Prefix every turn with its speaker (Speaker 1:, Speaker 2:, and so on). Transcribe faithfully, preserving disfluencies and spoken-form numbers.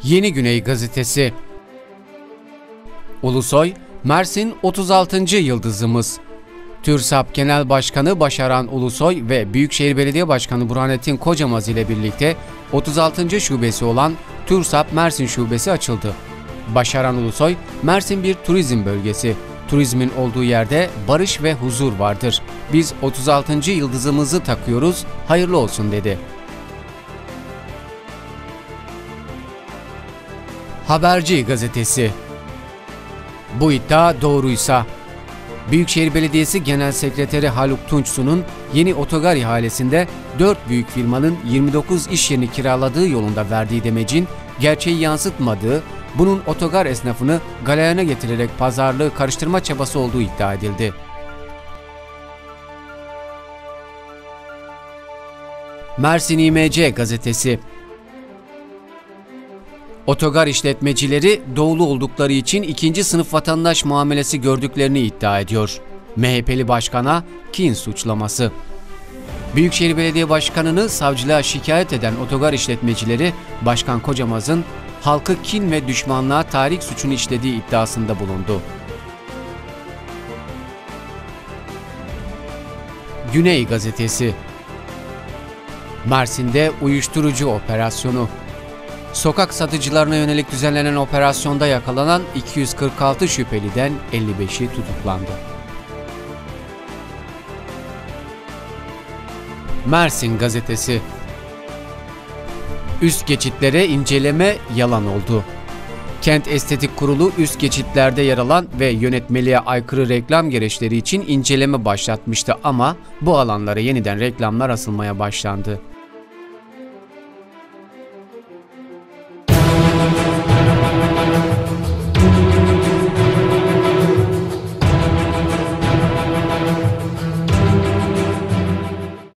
Speaker 1: Yeni Güney Gazetesi. Ulusoy, Mersin otuz altıncı yıldızımız. TÜRSAP Genel Başkanı Başaran Ulusoy ve Büyükşehir Belediye Başkanı Burhanettin Kocamaz ile birlikte otuz altıncı şubesi olan TÜRSAP Mersin Şubesi açıldı. Başaran Ulusoy, Mersin bir turizm bölgesi. Turizmin olduğu yerde barış ve huzur vardır. Biz otuz altıncı yıldızımızı takıyoruz, hayırlı olsun dedi. Haberci Gazetesi. Bu iddia doğruysa, Büyükşehir Belediyesi Genel Sekreteri Haluk Tunçsu'nun yeni otogar ihalesinde dört büyük firmanın yirmi dokuz iş yerini kiraladığı yolunda verdiği demecin gerçeği yansıtmadığı, bunun otogar esnafını galeyana getirerek pazarlığı karıştırma çabası olduğu iddia edildi. Mersin İ M C Gazetesi. Otogar işletmecileri doğulu oldukları için ikinci sınıf vatandaş muamelesi gördüklerini iddia ediyor. M H P'li başkana kin suçlaması. Büyükşehir Belediye Başkanı'nı savcılığa şikayet eden otogar işletmecileri, Başkan Kocamaz'ın halkı kin ve düşmanlığa tahrik suçunu işlediği iddiasında bulundu. Güney Gazetesi. Mersin'de uyuşturucu operasyonu. Sokak satıcılarına yönelik düzenlenen operasyonda yakalanan iki yüz kırk altı şüpheliden elli beşi tutuklandı. Mersin Gazetesi. Üst geçitlere inceleme yalan oldu. Kent Estetik Kurulu üst geçitlerde yer alan ve yönetmeliğe aykırı reklam gereçleri için inceleme başlatmıştı ama bu alanlara yeniden reklamlar asılmaya başlandı.